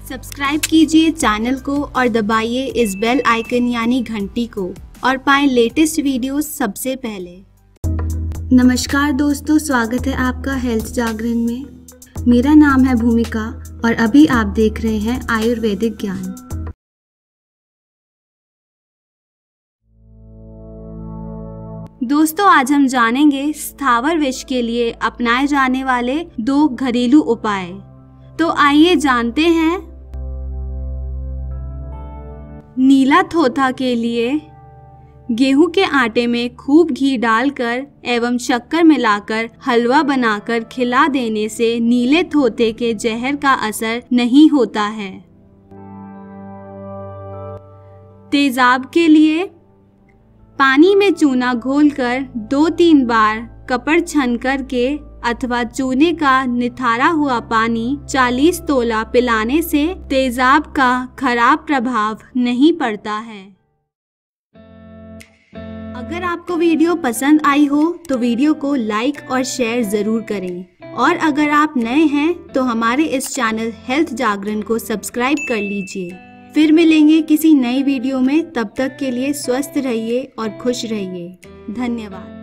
Subscribe कीजिए channel को और दबाइए इस बेल आइकन यानी घंटी को और पाएं लेटेस्ट वीडियोस सबसे पहले। नमस्कार दोस्तों, स्वागत है आपका हेल्थ जागरण में। मेरा नाम है भूमिका और अभी आप देख रहे हैं आयुर्वेदिक ज्ञान। दोस्तों, आज हम जानेंगे स्थावर विष के लिए अपनाए जाने वाले 2 घरेलू उपाय। तो आइए जानते हैं। नीला थोथा के लिए गेहूं के आटे में खूब घी डालकर एवं शक्कर मिलाकर हलवा बनाकर खिला देने से नीले थोथे के जहर का असर नहीं होता है। तेजाब के लिए पानी में चूना घोलकर 2-3 बार कपड़ छन करके अथवा चूने का निथारा हुआ पानी 40 तोला पिलाने से तेजाब का खराब प्रभाव नहीं पड़ता है। अगर आपको वीडियो पसंद आई हो तो वीडियो को लाइक और शेयर जरूर करें और अगर आप नए हैं तो हमारे इस चैनल हेल्थ जागरण को सब्सक्राइब कर लीजिए। फिर मिलेंगे किसी नई वीडियो में, तब तक के लिए स्वस्थ रहिए और खुश रहिए। धन्यवाद।